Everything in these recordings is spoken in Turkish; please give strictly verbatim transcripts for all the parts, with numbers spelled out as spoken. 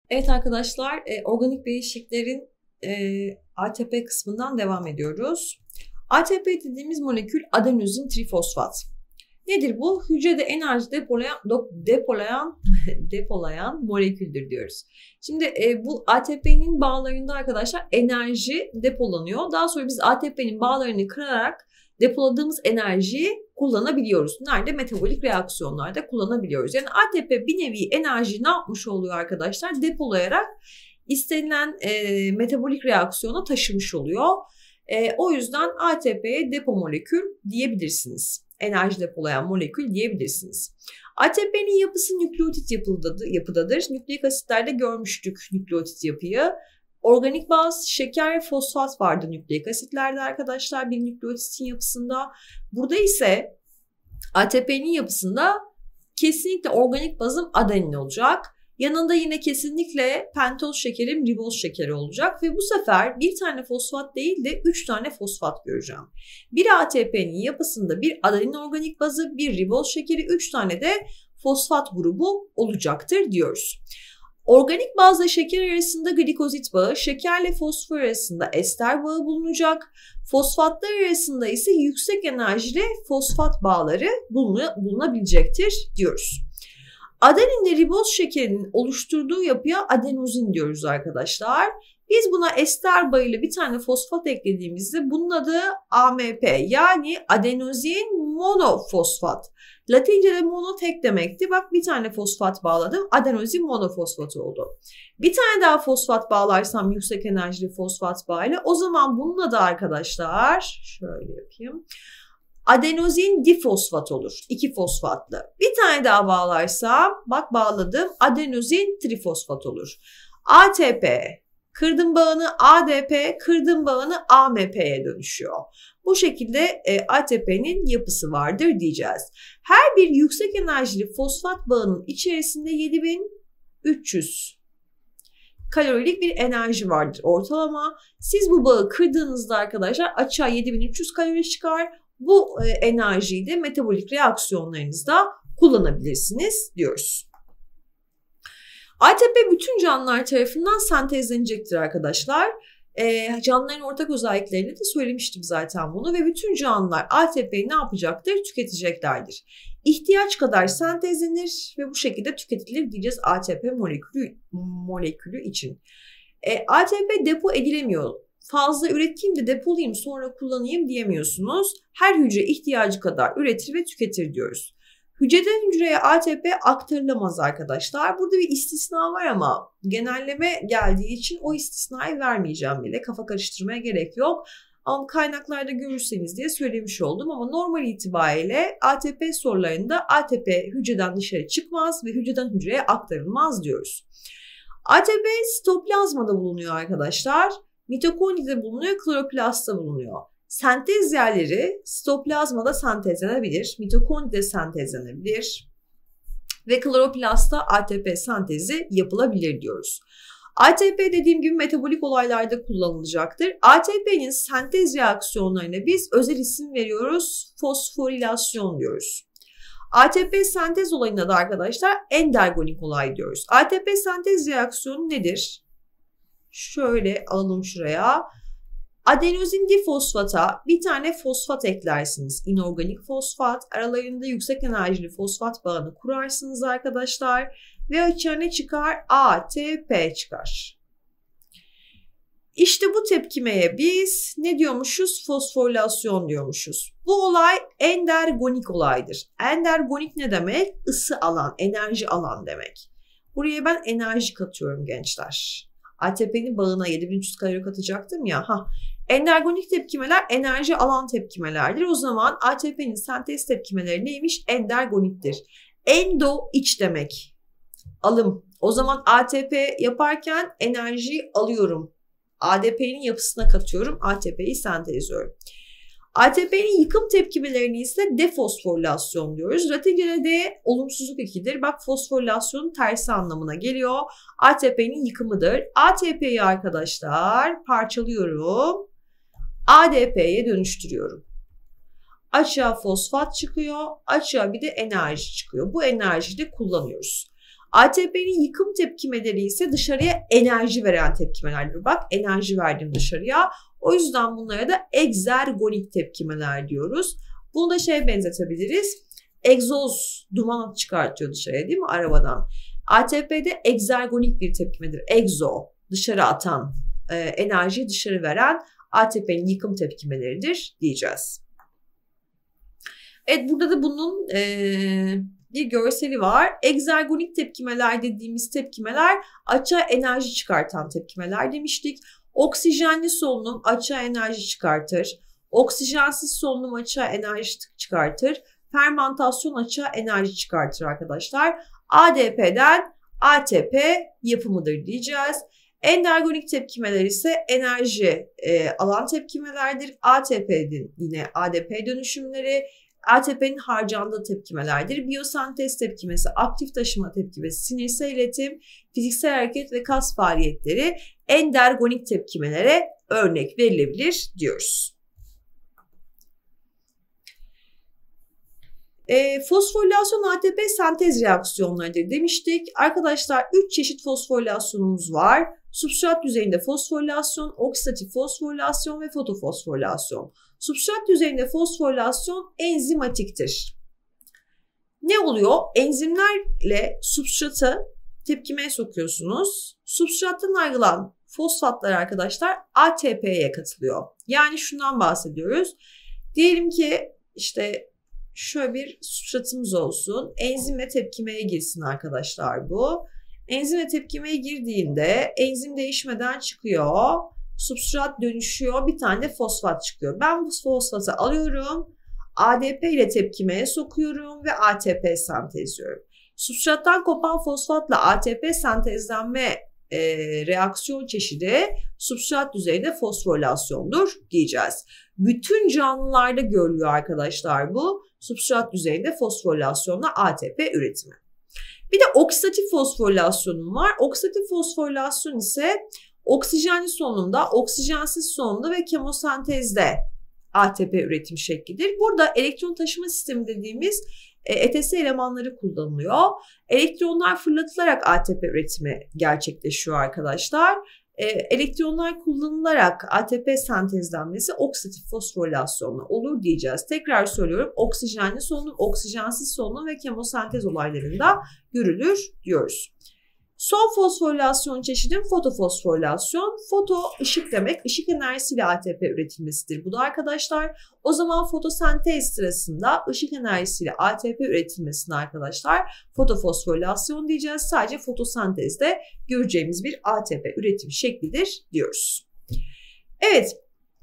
Evet arkadaşlar, e, organik bileşiklerin e, A T P kısmından devam ediyoruz. A T P dediğimiz molekül adenozin trifosfat. Nedir bu? Hücrede enerji depolayan, depolayan, depolayan moleküldür diyoruz. Şimdi e, bu A T P'nin bağlarında arkadaşlar enerji depolanıyor. Daha sonra biz A T P'nin bağlarını kırarak depoladığımız enerjiyi kullanabiliyoruz. Nerede? Metabolik reaksiyonlarda kullanabiliyoruz. Yani A T P bir nevi enerjiyi ne yapmış oluyor arkadaşlar? Depolayarak istenilen e, metabolik reaksiyona taşımış oluyor. E, o yüzden A T P'ye depo molekül diyebilirsiniz. Enerji depolayan molekül diyebilirsiniz. A T P'nin yapısı nükleotit yapıdadır. Nükleik asitlerde görmüştük nükleotit yapıyı. Organik baz, şeker ve fosfat vardı nükleik asitlerde arkadaşlar bir nükleotitin yapısında. Burada ise A T P'nin yapısında kesinlikle organik bazım adenin olacak. Yanında yine kesinlikle pentoz şekerim riboz şekeri olacak ve bu sefer bir tane fosfat değil de üç tane fosfat göreceğim. Bir A T P'nin yapısında bir adenin organik bazı, bir riboz şekeri, üç tane de fosfat grubu olacaktır diyoruz. Organik bazla şeker arasında glikozit bağı, şekerle fosfor arasında ester bağı bulunacak. Fosfatlar arasında ise yüksek enerjili fosfat bağları bulunabilecektir diyoruz. Adeninle riboz şekerinin oluşturduğu yapıya adenozin diyoruz arkadaşlar. Biz buna ester bağıyla bir tane fosfat eklediğimizde bunun adı A M P yani adenozin monofosfat. Latince'de mono tek demekti. Bak bir tane fosfat bağladım. Adenozin monofosfat oldu. Bir tane daha fosfat bağlarsam yüksek enerjili fosfat bağıyla o zaman bunun adı arkadaşlar şöyle yapayım. Adenozin difosfat olur. İki fosfatlı. Bir tane daha bağlarsam bak bağladım. Adenozin trifosfat olur. A T P kırdım bağını A D P, kırdım bağını A M P'ye dönüşüyor. Bu şekilde e, A T P'nin yapısı vardır diyeceğiz. Her bir yüksek enerjili fosfat bağının içerisinde yedi bin üç yüz kalorilik bir enerji vardır ortalama. Siz bu bağı kırdığınızda arkadaşlar açığa yedi bin üç yüz kalori çıkar. Bu e, enerjiyi de metabolik reaksiyonlarınızda kullanabilirsiniz diyoruz. A T P bütün canlılar tarafından sentezlenecektir arkadaşlar. E, canlıların ortak özelliklerini de söylemiştim zaten bunu ve bütün canlılar A T P'yi ne yapacaktır? Tüketeceklerdir. İhtiyaç kadar sentezlenir ve bu şekilde tüketilir diyeceğiz A T P molekülü, molekülü için. E, A T P depo edilemiyor. Fazla üreteyim de depolayayım sonra kullanayım diyemiyorsunuz. Her hücre ihtiyacı kadar üretir ve tüketir diyoruz. Hücreden hücreye A T P aktarılamaz arkadaşlar. Burada bir istisna var ama genelleme geldiği için o istisnayı vermeyeceğim bile. Kafa karıştırmaya gerek yok. Ama kaynaklarda görürseniz diye söylemiş oldum ama normal itibariyle A T P sorularında A T P hücreden dışarı çıkmaz ve hücreden hücreye aktarılmaz diyoruz. A T P sitoplazmada bulunuyor arkadaşlar. Mitokondride bulunuyor, kloroplastta bulunuyor. Sentez yerleri sitoplazmada sentezlenebilir, mitokondride sentezlenebilir ve kloroplastta A T P sentezi yapılabilir diyoruz. A T P dediğim gibi metabolik olaylarda kullanılacaktır. A T P'nin sentez reaksiyonlarına biz özel isim veriyoruz, fosforilasyon diyoruz. A T P sentez olayına da arkadaşlar endergonik olay diyoruz. A T P sentez reaksiyonu nedir? Şöyle alalım şuraya. Adenozin difosfata bir tane fosfat eklersiniz. İnorganik fosfat. Aralarında yüksek enerjili fosfat bağını kurarsınız arkadaşlar. Ve açığa ne çıkar? A T P çıkar. İşte bu tepkimeye biz ne diyormuşuz? Fosforilasyon diyormuşuz. Bu olay endergonik olaydır. Endergonik ne demek? Isı alan, enerji alan demek. Buraya ben enerji katıyorum gençler. A T P'nin bağına yedi bin üç yüz kalori katacaktım ya. Ha. Endergonik tepkimeler enerji alan tepkimelerdir. O zaman A T P'nin sentez tepkimeleri neymiş? Endergoniktir. Endo iç demek. Alım. O zaman A T P yaparken enerjiyi alıyorum. A D P'nin yapısına katıyorum. A T P'yi sentezliyorum. A T P'nin yıkım tepkimelerini ise defosforilasyon diyoruz. Latince'de de olumsuzluk ekidir. Bak fosforilasyonun tersi anlamına geliyor. A T P'nin yıkımıdır. A T P'yi arkadaşlar parçalıyorum. A D P'ye dönüştürüyorum. Açığa fosfat çıkıyor. Açığa bir de enerji çıkıyor. Bu enerjiyi de kullanıyoruz. A T P'nin yıkım tepkimeleri ise dışarıya enerji veren tepkimelerdir. Bak, enerji verdim dışarıya. O yüzden bunlara da egzergonik tepkimeler diyoruz. Bunu da şeye benzetebiliriz. Egzoz duman çıkartıyor dışarıya, değil mi, arabadan? A T P'de egzergonik bir tepkimedir. Egzo, dışarı atan, e, enerjiyi dışarı veren A T P'nin yıkım tepkimeleridir diyeceğiz. Evet, burada da bunun e, bir görseli var. Egzergonik tepkimeler dediğimiz tepkimeler açığa enerji çıkartan tepkimeler demiştik. Oksijenli solunum açığa enerji çıkartır. Oksijensiz solunum açığa enerji çıkartır. Fermantasyon açığa enerji çıkartır arkadaşlar. A D P'den A T P yapımıdır diyeceğiz. Endergonik tepkimeler ise enerji e, alan tepkimelerdir. A T P'nin yine A D P dönüşümleri, A T P'nin harcandığı tepkimelerdir. Biyosentez tepkimesi, aktif taşıma tepkimesi, sinirsel iletim, fiziksel hareket ve kas faaliyetleri endergonik tepkimelere örnek verilebilir diyoruz. E, fosforilasyon A T P sentez reaksiyonlarıdır demiştik. Arkadaşlar üç çeşit fosforilasyonumuz var. Substrat düzeyinde fosforilasyon, oksidatif fosforilasyon ve fotofosforilasyon. Substrat düzeyinde fosforilasyon enzimatiktir. Ne oluyor? Enzimlerle substratı tepkimeye sokuyorsunuz. Substrattan ayrılan fosfatlar arkadaşlar A T P'ye katılıyor. Yani şundan bahsediyoruz. Diyelim ki işte şöyle bir substratımız olsun. Enzimle tepkimeye girsin arkadaşlar bu. Enzimle tepkimeye girdiğinde enzim değişmeden çıkıyor. Substrat dönüşüyor. Bir tane de fosfat çıkıyor. Ben bu fosfatı alıyorum. A D P ile tepkimeye sokuyorum ve A T P sentezliyorum. Substrattan kopan fosfatla A T P sentezlenme e, reaksiyon çeşidi substrat düzeyinde fosforilasyondur diyeceğiz. Bütün canlılarda görülüyor arkadaşlar bu. Substrat düzeyinde fosforilasyonla A T P üretimi. Bir de oksidatif fosforilasyonum var. Oksidatif fosforilasyon ise oksijenli solunumda, oksijensiz solunumda ve kemosentezde A T P üretim şeklidir. Burada elektron taşıma sistemi dediğimiz E T S elemanları kullanılıyor. Elektronlar fırlatılarak A T P üretimi gerçekleşiyor arkadaşlar. E, elektronlar kullanılarak A T P sentezlenmesi oksidatif fosforilasyonla olur diyeceğiz. Tekrar söylüyorum, oksijenli solunum, oksijensiz solunum ve kemosentez olaylarında görülür diyoruz. Son fosforilasyon çeşidi fotofosforilasyon. Foto ışık demek. Işık enerjisiyle A T P üretilmesidir. Bu da arkadaşlar o zaman fotosentez sırasında ışık enerjisiyle A T P üretilmesine arkadaşlar fotofosforilasyon diyeceğiz. Sadece fotosentezde göreceğimiz bir A T P üretim şeklidir diyoruz. Evet.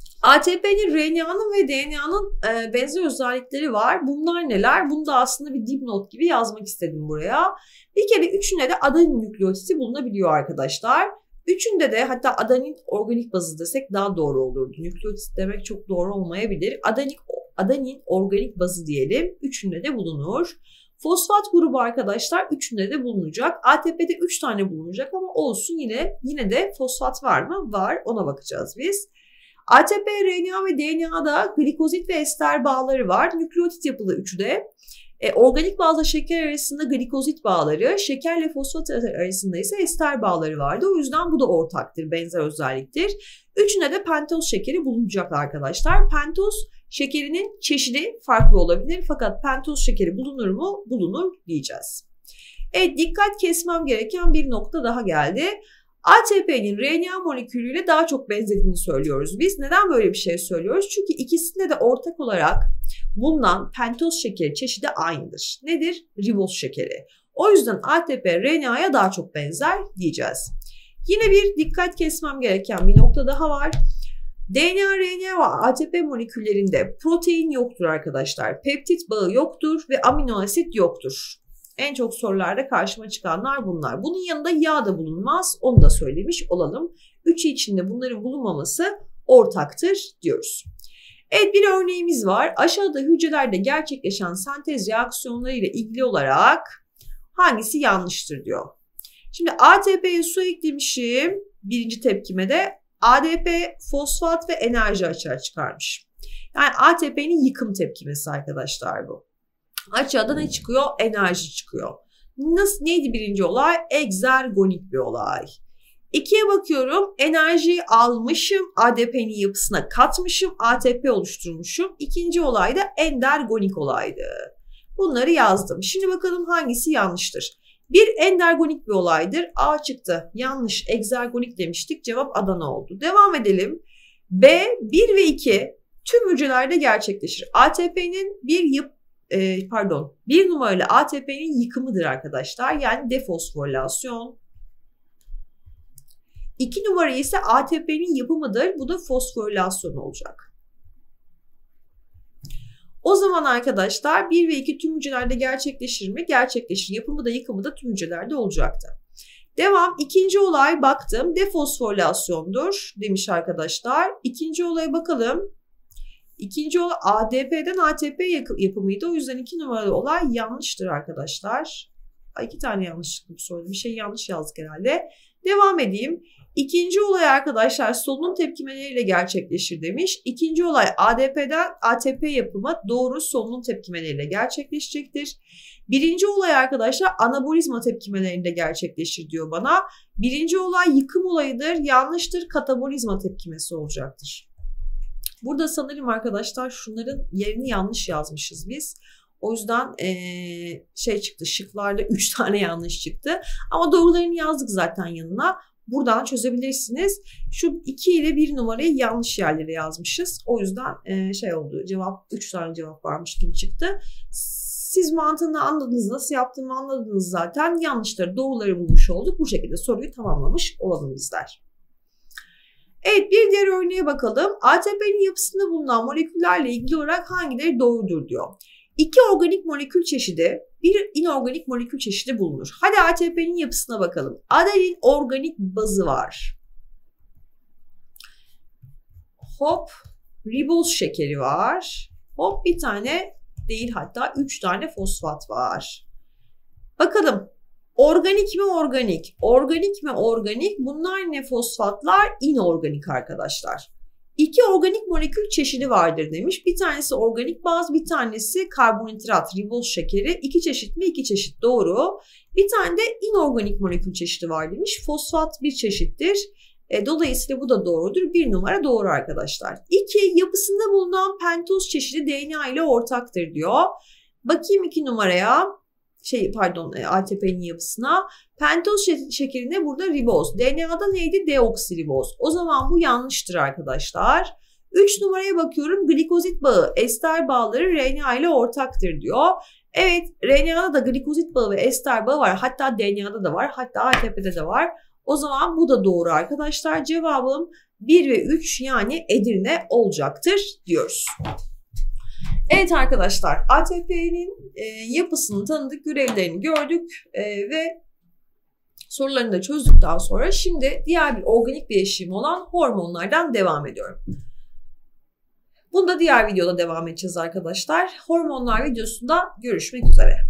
A T P'nin R N A'nın ve D N A'nın e, benzer özellikleri var. Bunlar neler? Bunu da aslında bir dipnot gibi yazmak istedim buraya. Bir kere üçünde de adenin nükleotidi bulunabiliyor arkadaşlar. Üçünde de hatta adenin organik bazı desek daha doğru olurdu. Nükleotit demek çok doğru olmayabilir. Adenin, adenin organik bazı diyelim. Üçünde de bulunur. Fosfat grubu arkadaşlar üçünde de bulunacak. A T P'de üç tane bulunacak ama olsun, yine yine de fosfat var mı? Var. Ona bakacağız biz. A T P, R N A ve D N A'da glikozit ve ester bağları var. Nükleotit yapılı üçü de. E, organik bazla şeker arasında glikozit bağları, şekerle fosfat arasında ise ester bağları vardı. O yüzden bu da ortaktır, benzer özelliktir. Üçünde de pentoz şekeri bulunacak arkadaşlar. Pentoz şekerinin çeşidi farklı olabilir fakat pentoz şekeri bulunur mu? Bulunur diyeceğiz. Evet, dikkat kesmem gereken bir nokta daha geldi. A T P'nin R N A molekülüyle daha çok benzediğini söylüyoruz biz. Neden böyle bir şey söylüyoruz? Çünkü ikisinde de ortak olarak bulunan pentoz şekeri çeşidi aynıdır. Nedir? Riboz şekeri. O yüzden A T P R N A'ya daha çok benzer diyeceğiz. Yine bir dikkat kesmem gereken bir nokta daha var. D N A, R N A ve A T P moleküllerinde protein yoktur arkadaşlar. Peptit bağı yoktur ve amino asit yoktur. En çok sorularda karşıma çıkanlar bunlar. Bunun yanında yağ da bulunmaz. Onu da söylemiş olalım. Üçü içinde bunların bulunmaması ortaktır diyoruz. Evet, bir örneğimiz var. Aşağıda hücrelerde gerçekleşen sentez reaksiyonları ile ilgili olarak hangisi yanlıştır diyor. Şimdi A T P'ye su eklemişim. Birinci tepkimede A D P fosfat ve enerji açığa çıkarmış. Yani A T P'nin yıkım tepkimesi arkadaşlar bu. Açığa ne çıkıyor? Enerji çıkıyor. Nasıl, neydi birinci olay? Egzergonik bir olay. İkiye bakıyorum. Enerjiyi almışım. A D P'nin yapısına katmışım. A T P oluşturmuşum. İkinci olay da endergonik olaydı. Bunları yazdım. Şimdi bakalım hangisi yanlıştır. Bir endergonik bir olaydır. A çıktı. Yanlış. Egzergonik demiştik. Cevap Adana oldu. Devam edelim. B, bir ve iki tüm hücrelerde gerçekleşir. A T P'nin bir yap e, pardon, bir numaralı A T P'nin yıkımıdır arkadaşlar. Yani defosforilasyon. İki numara ise A T P'nin yapımıdır. Bu da fosforilasyon olacak. O zaman arkadaşlar bir ve iki tüm hücrelerde gerçekleşir mi? Gerçekleşir. Yapımı da yıkımı da tüm hücrelerde olacaktı. Devam. İkinci olay baktım. Defosforilasyondur demiş arkadaşlar. İkinci olaya bakalım. İkinci olay A D P'den A T P yapımıydı. O yüzden iki numaralı olay yanlıştır arkadaşlar. İki tane yanlışlıkla söyledim. Bir şey yanlış yazdık herhalde. Devam edeyim. İkinci olay arkadaşlar solunum tepkimeleriyle gerçekleşir demiş. İkinci olay A D P'den A T P yapımı doğru solunum tepkimeleriyle gerçekleşecektir. Birinci olay arkadaşlar anabolizma tepkimelerinde gerçekleşir diyor bana. Birinci olay yıkım olayıdır. Yanlıştır. Katabolizma tepkimesi olacaktır. Burada sanırım arkadaşlar şunların yerini yanlış yazmışız biz. O yüzden ee, şey çıktı, şıklarda üç tane yanlış çıktı. Ama doğrularını yazdık zaten yanına. Buradan çözebilirsiniz. Şu iki ile bir numarayı yanlış yerlere yazmışız. O yüzden ee, şey oldu, cevap üç tane cevap varmış gibi çıktı. Siz mantığını anladınız, nasıl yaptığımı anladınız zaten. Yanlışları, doğruları bulmuş olduk. Bu şekilde soruyu tamamlamış olalım bizler. Evet, bir diğer örneğe bakalım. A T P'nin yapısında bulunan moleküllerle ilgili olarak hangileri doğrudur diyor. İki organik molekül çeşidi, bir inorganik molekül çeşidi bulunur. Hadi A T P'nin yapısına bakalım. Adenin organik bazı var. Hop, riboz şekeri var. Hop, bir tane değil hatta üç tane fosfat var. Bakalım. Organik mi organik? Organik mi organik? Bunlar ne fosfatlar? İnorganik arkadaşlar. İki organik molekül çeşidi vardır demiş. Bir tanesi organik baz, bir tanesi karbonhidrat, riboz şekeri. İki çeşit mi? İki çeşit. Doğru. Bir tane de inorganik molekül çeşidi var demiş. Fosfat bir çeşittir. E, dolayısıyla bu da doğrudur. Bir numara doğru arkadaşlar. İki, yapısında bulunan pentoz çeşidi D N A ile ortaktır diyor. Bakayım iki numaraya. Şey pardon A T P'nin yapısına. Pentoz şekerine burada riboz. D N A'da neydi? Deoksiriboz. O zaman bu yanlıştır arkadaşlar. üç numaraya bakıyorum. Glikozit bağı, ester bağları R N A ile ortaktır diyor. Evet, R N A'da da glikozit bağı ve ester bağı var. Hatta D N A'da da var. Hatta A T P'de de var. O zaman bu da doğru arkadaşlar. Cevabım bir ve üç yani Edirne olacaktır diyoruz. Evet arkadaşlar, A T P'nin e, yapısını tanıdık, görevlerini gördük e, ve sorularını da çözdükten sonra şimdi diğer bir organik bileşim olan hormonlardan devam ediyorum. Bunu da diğer videoda devam edeceğiz arkadaşlar. Hormonlar videosunda görüşmek üzere.